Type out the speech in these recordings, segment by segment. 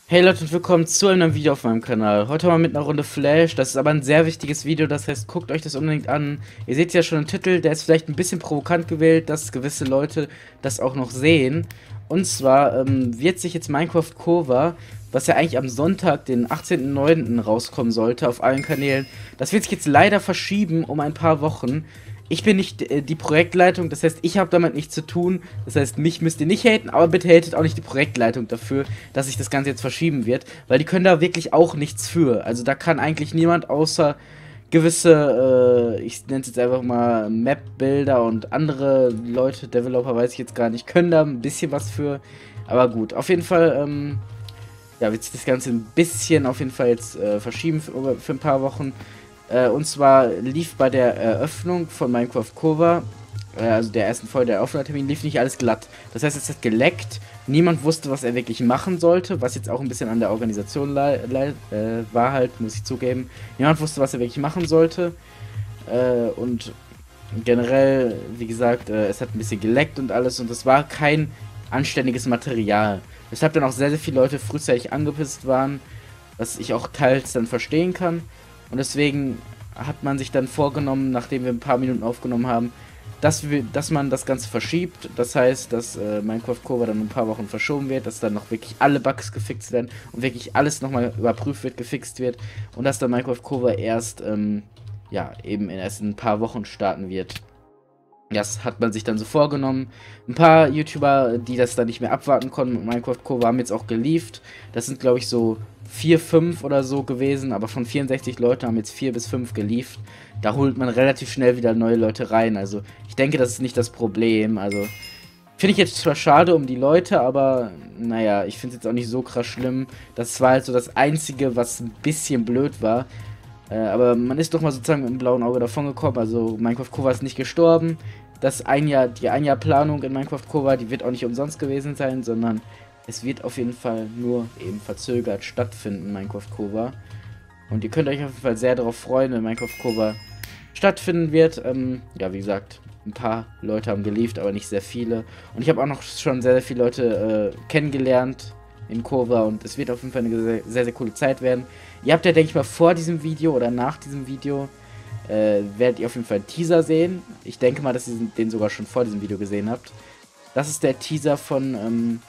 Hey Leute und willkommen zu einem neuen Video auf meinem Kanal. Heute mal mit einer Runde Flash. Das ist aber ein sehr wichtiges Video, das heißt, guckt euch das unbedingt an. Ihr seht ja schon im Titel, der ist vielleicht ein bisschen provokant gewählt, dass gewisse Leute das auch noch sehen. Und zwar wird sich jetzt Minecraft Cover, was ja eigentlich am Sonntag, den 18.09. rauskommen sollte, auf allen Kanälen, das wird sich jetzt leider verschieben um ein paar Wochen. Ich bin nicht die Projektleitung, das heißt, ich habe damit nichts zu tun. Das heißt, mich müsst ihr nicht haten, aber bitte hatet auch nicht die Projektleitung dafür, dass sich das Ganze jetzt verschieben wird. Weil die können da wirklich auch nichts für. Also da kann eigentlich niemand außer gewisse, ich nenne es jetzt einfach mal Map-Builder und andere Leute, Developer weiß ich jetzt gar nicht, können da ein bisschen was für. Aber gut, auf jeden Fall, ja, wird sich das Ganze ein bisschen auf jeden Fall jetzt verschieben für ein paar Wochen. Und zwar lief bei der Eröffnung von Minecraft Cover, also der ersten Folge der Aufnahmetermin, lief nicht alles glatt. Das heißt, es hat geleckt. Niemand wusste, was er wirklich machen sollte, was jetzt auch ein bisschen an der Organisation war halt, muss ich zugeben. Niemand wusste, was er wirklich machen sollte. Und generell, wie gesagt, es hat ein bisschen geleckt und alles. Und es war kein anständiges Material. Weshalb dann auch sehr, sehr viele Leute frühzeitig angepisst waren, was ich auch teils dann verstehen kann. Und deswegen hat man sich dann vorgenommen, nachdem wir ein paar Minuten aufgenommen haben, dass man das Ganze verschiebt. Das heißt, dass Minecraft Cover dann ein paar Wochen verschoben wird, dass dann noch wirklich alle Bugs gefixt werden und wirklich alles nochmal überprüft wird, gefixt wird. Und dass dann Minecraft Cover erst, ja, eben erst in ein paar Wochen starten wird. Das hat man sich dann so vorgenommen. Ein paar YouTuber, die das dann nicht mehr abwarten konnten mit Minecraft Cover, haben jetzt auch geliefert. Das sind, glaube ich, so 4, 5 oder so gewesen, aber von 64 Leuten haben jetzt 4 bis 5 geliefert. Da holt man relativ schnell wieder neue Leute rein. Also ich denke, das ist nicht das Problem. Also finde ich jetzt zwar schade um die Leute, aber naja, ich finde es jetzt auch nicht so krass schlimm. Das war halt so das Einzige, was ein bisschen blöd war. Aber man ist doch mal sozusagen mit dem blauen Auge davon gekommen. Also Minecraft Cover ist nicht gestorben. Die ein Jahr Planung in Minecraft Cover, die wird auch nicht umsonst gewesen sein, sondern es wird auf jeden Fall nur eben verzögert stattfinden, Minecraft Cover. Und ihr könnt euch auf jeden Fall sehr darauf freuen, wenn Minecraft Cover stattfinden wird. Ja, wie gesagt, ein paar Leute haben geliefert, aber nicht sehr viele. Und ich habe auch noch schon sehr, sehr viele Leute kennengelernt in Cover und es wird auf jeden Fall eine sehr, sehr, sehr coole Zeit werden. Ihr habt ja, denke ich mal, vor diesem Video oder nach diesem Video werdet ihr auf jeden Fall einen Teaser sehen. Ich denke mal, dass ihr den sogar schon vor diesem Video gesehen habt. Das ist der Teaser von,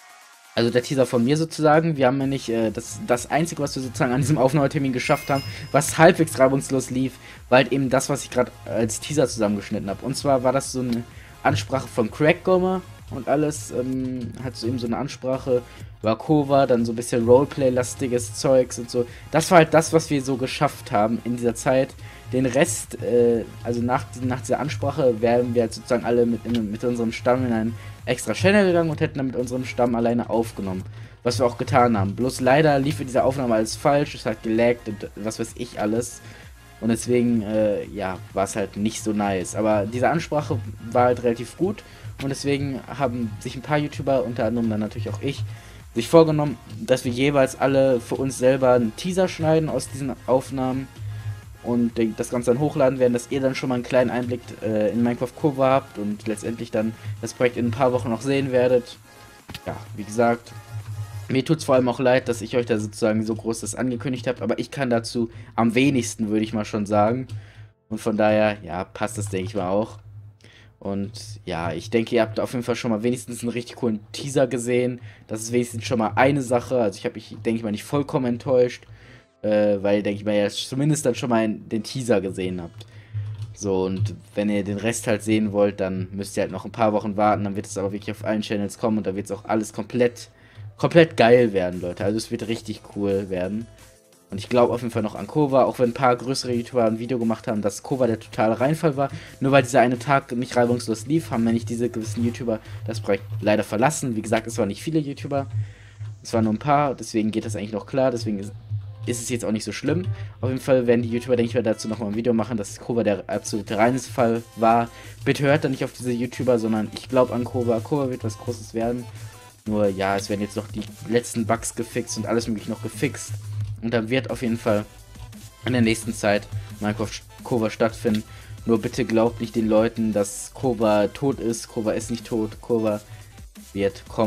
also der Teaser von mir sozusagen. Wir haben nämlich das Einzige, was wir sozusagen an diesem Aufnahmetermin geschafft haben, was halbwegs reibungslos lief, war halt eben das, was ich gerade als Teaser zusammengeschnitten habe. Und zwar war das so eine Ansprache von Crackgommer und alles, hat so eben so eine Ansprache über Cover, dann so ein bisschen Roleplay-lastiges Zeugs und so. Das war halt das, was wir so geschafft haben in dieser Zeit. Den Rest, also nach dieser Ansprache, wären wir halt sozusagen alle mit unserem Stamm in einen extra Channel gegangen und hätten dann mit unserem Stamm alleine aufgenommen. Was wir auch getan haben. Bloß leider lief für diese Aufnahme alles falsch, es hat gelaggt und was weiß ich alles. Und deswegen, ja, war es halt nicht so nice. Aber diese Ansprache war halt relativ gut. Und deswegen haben sich ein paar YouTuber, unter anderem dann natürlich auch ich, sich vorgenommen, dass wir jeweils alle für uns selber einen Teaser schneiden aus diesen Aufnahmen und das Ganze dann hochladen werden, dass ihr dann schon mal einen kleinen Einblick in Minecraft Cover habt und letztendlich dann das Projekt in ein paar Wochen noch sehen werdet. Ja, wie gesagt, mir tut es vor allem auch leid, dass ich euch da sozusagen so groß das angekündigt habe, aber ich kann dazu am wenigsten, würde ich mal schon sagen. Und von daher, ja, passt das, denke ich mal, auch. Und ja, ich denke, ihr habt auf jeden Fall schon mal wenigstens einen richtig coolen Teaser gesehen. Das ist wenigstens schon mal eine Sache. Also ich habe mich, denke ich mal, nicht vollkommen enttäuscht. Weil, denke ich mal, ihr zumindest dann schon mal den Teaser gesehen habt. So, und wenn ihr den Rest halt sehen wollt, dann müsst ihr halt noch ein paar Wochen warten. Dann wird es aber wirklich auf allen Channels kommen und da wird es auch alles komplett geil werden, Leute. Also es wird richtig cool werden. Und ich glaube auf jeden Fall noch an Cover, auch wenn ein paar größere YouTuber ein Video gemacht haben, dass Cover der totale Reinfall war. Nur weil dieser eine Tag nicht reibungslos lief, haben nämlich diese gewissen YouTuber das Projekt leider verlassen. Wie gesagt, es waren nicht viele YouTuber. Es waren nur ein paar, deswegen geht das eigentlich noch klar. Deswegen ist es jetzt auch nicht so schlimm. Auf jeden Fall werden die YouTuber, denke ich mal, dazu nochmal ein Video machen, dass Cover der absolute Reinfall war. Bitte hört da nicht auf diese YouTuber, sondern ich glaube an Cover. Cover wird was Großes werden. Nur ja, es werden jetzt noch die letzten Bugs gefixt und alles mögliche noch gefixt. Und dann wird auf jeden Fall in der nächsten Zeit Minecraft Cover stattfinden. Nur bitte glaubt nicht den Leuten, dass Cover tot ist. Cover ist nicht tot. Cover wird kommen.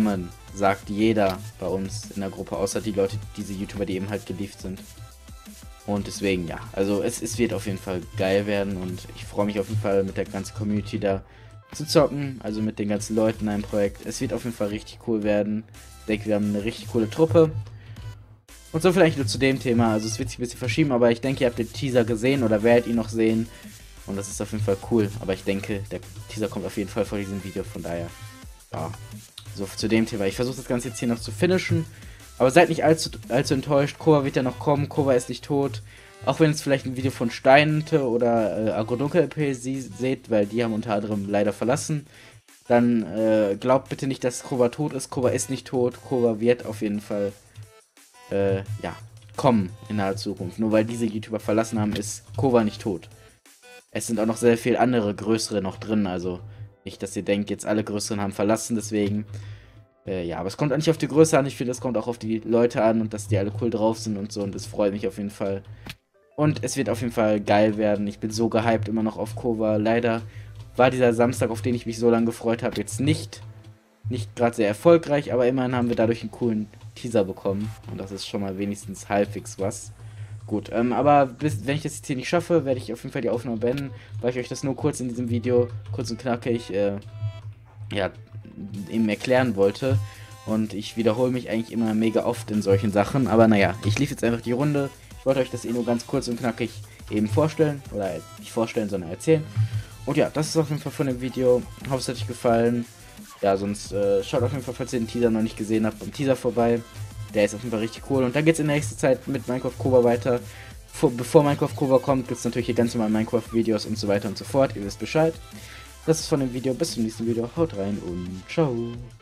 sagt jeder bei uns in der Gruppe, außer die Leute, diese YouTuber, die eben halt gelieft sind. Und deswegen, ja, also es wird auf jeden Fall geil werden und ich freue mich auf jeden Fall mit der ganzen Community da zu zocken, also mit den ganzen Leuten in einem Projekt. Es wird auf jeden Fall richtig cool werden. Ich denke, wir haben eine richtig coole Truppe. Und so vielleicht nur zu dem Thema, also es wird sich ein bisschen verschieben, aber ich denke, ihr habt den Teaser gesehen oder werdet ihn noch sehen. Und das ist auf jeden Fall cool, aber ich denke, der Teaser kommt auf jeden Fall vor diesem Video, von daher, ja, so zu dem Thema. Ich versuche das Ganze jetzt hier noch zu finishen, aber seid nicht allzu enttäuscht, Kova wird ja noch kommen, Kova ist nicht tot. Auch wenn es vielleicht ein Video von Steinte oder Agrodunkel-LP seht, weil die haben unter anderem leider verlassen, dann glaubt bitte nicht, dass Kova tot ist. Kova ist nicht tot, Kova wird auf jeden Fall ja, kommen in naher Zukunft. Nur weil diese YouTuber verlassen haben, ist Kova nicht tot. Es sind auch noch sehr viele andere größere noch drin, also nicht, dass ihr denkt, jetzt alle größeren haben verlassen, deswegen, ja, aber es kommt auch nicht auf die Größe an, ich finde, es kommt auch auf die Leute an und dass die alle cool drauf sind und so und das freut mich auf jeden Fall. Und es wird auf jeden Fall geil werden, ich bin so gehypt immer noch auf Kova, leider war dieser Samstag, auf den ich mich so lange gefreut habe, jetzt nicht gerade sehr erfolgreich, aber immerhin haben wir dadurch einen coolen Teaser bekommen und das ist schon mal wenigstens halbwegs was. Gut, aber wenn ich das jetzt hier nicht schaffe, werde ich auf jeden Fall die Aufnahme beenden, weil ich euch das nur kurz in diesem Video, kurz und knackig, ja, eben erklären wollte. Und ich wiederhole mich eigentlich immer mega oft in solchen Sachen, aber naja, ich lief jetzt einfach die Runde. Ich wollte euch das nur ganz kurz und knackig eben vorstellen, oder nicht vorstellen, sondern erzählen. Und ja, das ist auf jeden Fall von dem Video. Ich hoffe, es hat euch gefallen. Ja, sonst schaut auf jeden Fall, falls ihr den Teaser noch nicht gesehen habt, beim Teaser vorbei. Der ist auf jeden Fall richtig cool. Und dann geht es in der nächsten Zeit mit Minecraft Kova weiter. Bevor Minecraft Kova kommt, gibt es natürlich hier ganz normal Minecraft-Videos und so weiter und so fort. Ihr wisst Bescheid. Das ist von dem Video. Bis zum nächsten Video. Haut rein und ciao.